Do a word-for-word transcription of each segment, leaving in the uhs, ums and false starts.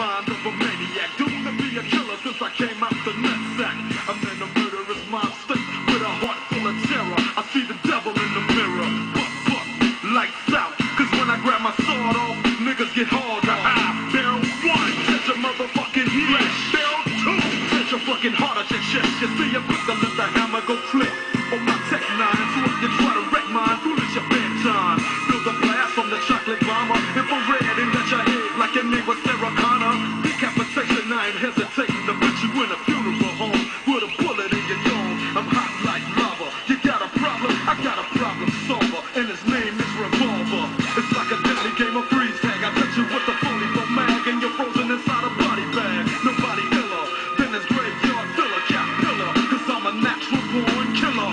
mind of a maniac, doomed to be a killer since I came out the nutsack. I'm in a murderous mind state with a heart full of terror. I see the devil in the mirror. Fuck, fuck, lights out. Cause when I grab my sword off, niggas get hard on. Barrel one, set your motherfucking head. Barrel two, set your fucking heart at your chest. You see, I'm quick to let the hammer go click on my tech nine. So if you try to wreck mine, foolish your bedtime. Feel the blast from the chocolate bomber. Infrared and let your head like your name was Sarah Connor. Decapitation, I ain't hesitating to put you in a funeral home with a bullet in your dome. I'm hot like lava. You got a problem? I got a problem solver, and his name is Revolver. It's like a deadly game of freeze tag. I touch you with the phony for mag, and you're frozen inside a body bag. Nobody iller than this graveyard filler, cat killer. Cause I'm a natural born killer.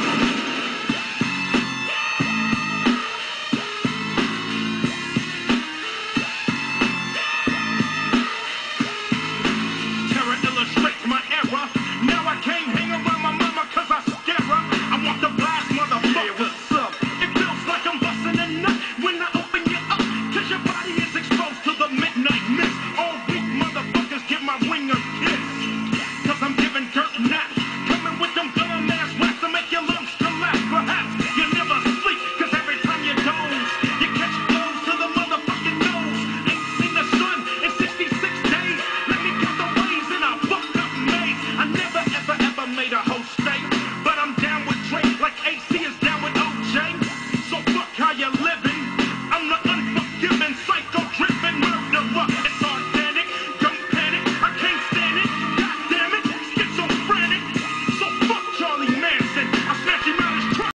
Terror illustrates my error. Now I can't hang around my mama cause I scare her. I want the blast, motherfucker. Hey, what's up? It feels like I'm busting a nut when I open you up. Cause your body is